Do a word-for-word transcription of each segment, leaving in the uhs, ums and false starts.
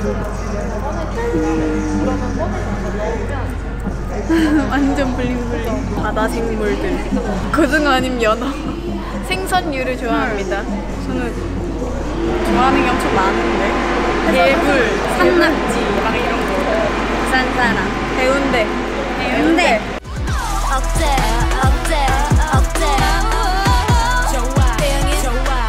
완전 블링블링. 바다 생물들. 고등어 아니면 연어. 생선류를 좋아합니다. 저는 좋아하는 게 엄청 많은데. 개불, 산낙지 막 이런 거. 부산 사람. 해운대. 해운대. 억제 억제 억제 좋아 좋아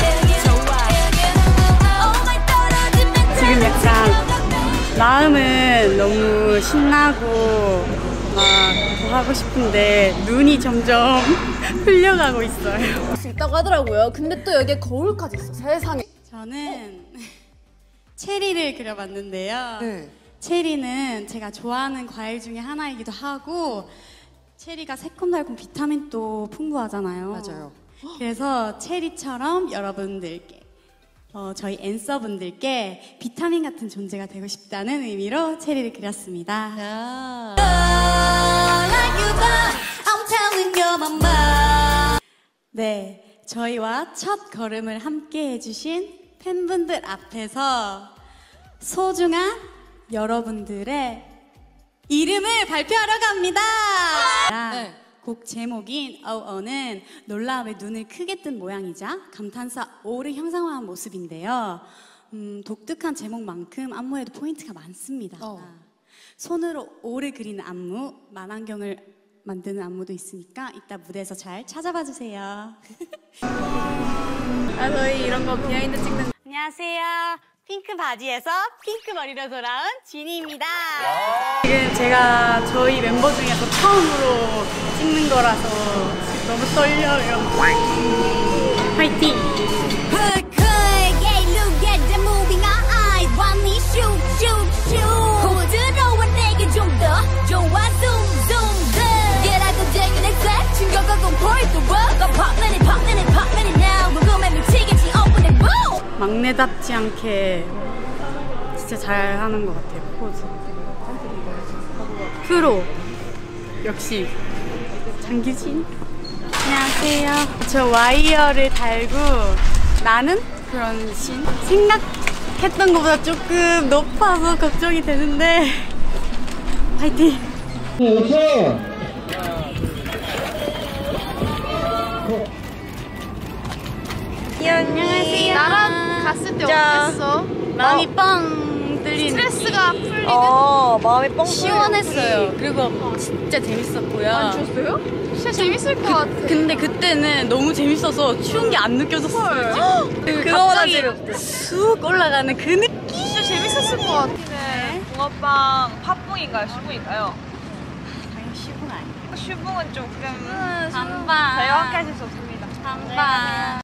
좋아. 지금 약간 마음은 너무 신나고 막 뭐 하고 싶은데 눈이 점점 흘려가고 있어요. 수 있다고 하더라고요. 근데 또 여기에 거울까지 있어. 세상에. 저는 체리를 그려봤는데요. 네. 체리는 제가 좋아하는 과일 중에 하나이기도 하고 체리가 새콤달콤 비타민도 풍부하잖아요. 맞아요. 그래서 체리처럼 여러분들께 어, 저희 앤서분들께 비타민 같은 존재가 되고 싶다는 의미로 체리를 그렸습니다. 네, 저희와 첫 걸음을 함께 해주신 팬분들 앞에서 소중한 여러분들의 이름을 발표하러 갑니다. 네. 곡 제목인 어어는 놀라움에 눈을 크게 뜬 모양이자 감탄사 오를 형상화한 모습인데요. 음, 독특한 제목만큼 안무에도 포인트가 많습니다. 어. 손으로 오를 그리는 안무, 만환경을 만드는 안무도 있으니까 이따 무대에서 잘 찾아봐 주세요. 아, 저희 이런 거 비하인드 찍는. 안녕하세요. 핑크 바지에서 핑크 머리로 돌아온 지니입니다. 지금 제가 저희 멤버 중에서 처음으로 찍는 거라서 너무 떨려요. 화이팅! 막내답지 않게 진짜 잘하는 것 같아요. 포즈. 프로 역시 장규진. 안녕하세요. 저 와이어를 달고 나는 그런 신. 생각했던 것보다 조금 높아서 걱정이 되는데 화이팅. 안녕하세요. 나랑 갔을 때 어땠어? 마음이 뻥 뚫리는 스트레스가 풀리는 어, 마음이 뻥 시원했어요. 그리고 진짜 재밌었고요. 안 추웠어요? 진짜 재밌을 것 같아. 근데 그때는 너무 재밌어서 추운 게 안 느껴졌어요. 그거보다 갑자기 재미없대. 쑥 올라가는 그 느낌. 진짜 재밌었을 것 같아. 붕어빵 팥붕인가요? 슈붕인가요? 당연히 슈붕 아니에요. 슈붕은 조금 반반. 저희와 함께 하실 수 없습니다. 반반.